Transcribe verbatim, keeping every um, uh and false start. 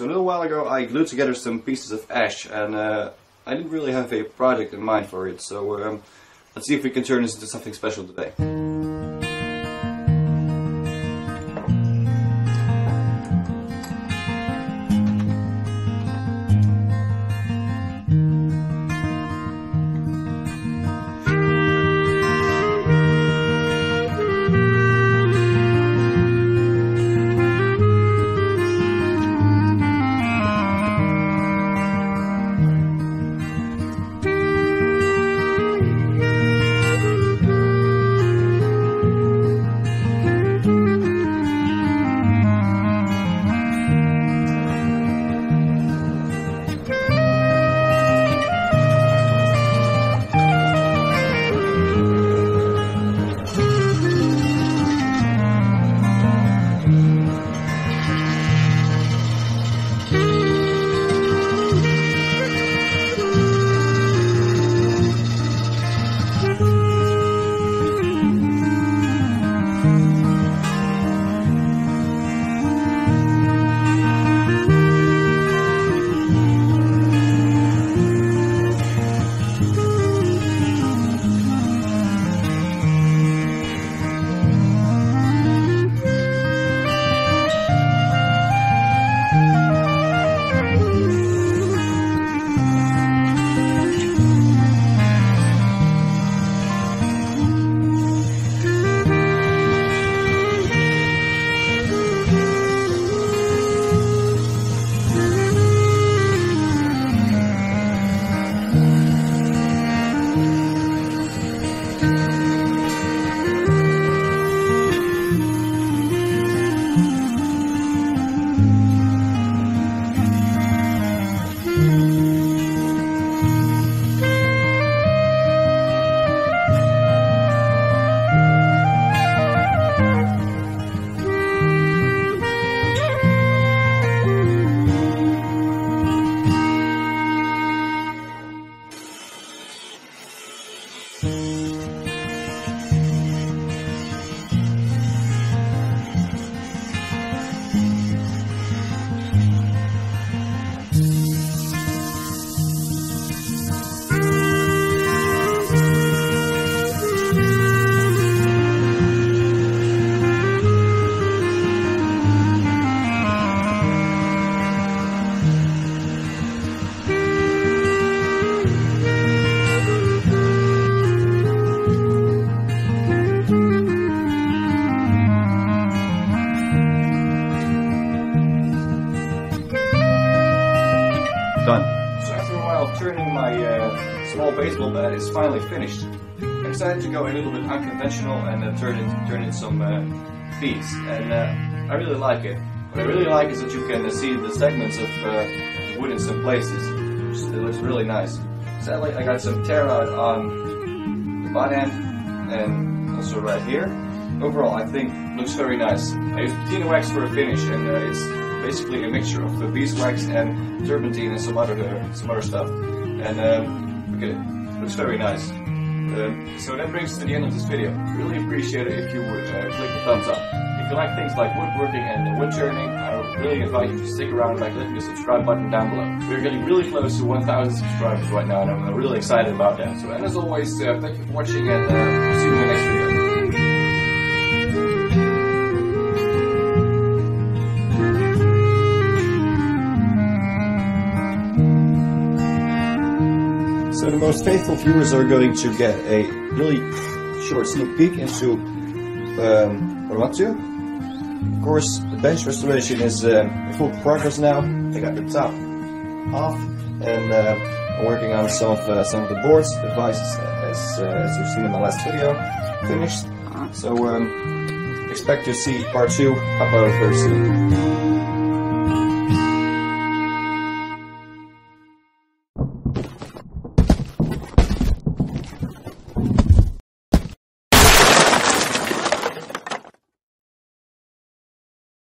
So a little while ago I glued together some pieces of ash, and uh, I didn't really have a project in mind for it, so um, let's see if we can turn this into something special today. Done. So after a while turning, my uh, small baseball bat is finally finished. I decided to go a little bit unconventional and uh, turn it turn in some uh, beads, and uh, I really like it. What I really like is that you can uh, see the segments of uh, the wood in some places. It looks really nice. Sadly, I got some tear out on the butt end and also right here. Overall, I think it looks very nice. I used patina wax for a finish, and uh, it's basically a mixture of uh, beeswax and turpentine and some other uh, some other stuff. And um, look at it, it looks very nice. Um, so that brings us to the end of this video. Really appreciate it if you would uh, click the thumbs up. If you like things like woodworking and wood turning, I would really invite you to stick around by clicking the subscribe button down below. We're getting really close to one thousand subscribers right now, and I'm really excited about that. So, and as always, uh, thank you for watching, and uh, see you in the next video. So the most faithful viewers are going to get a really short sneak peek into um, what I'm up to. Of course, the bench restoration is uh, in full progress now. I got the top off, and uh, I'm working on some of uh, some of the boards, devices, as uh, as you've seen in my last video, finished. So um, expect to see part two uploaded very soon.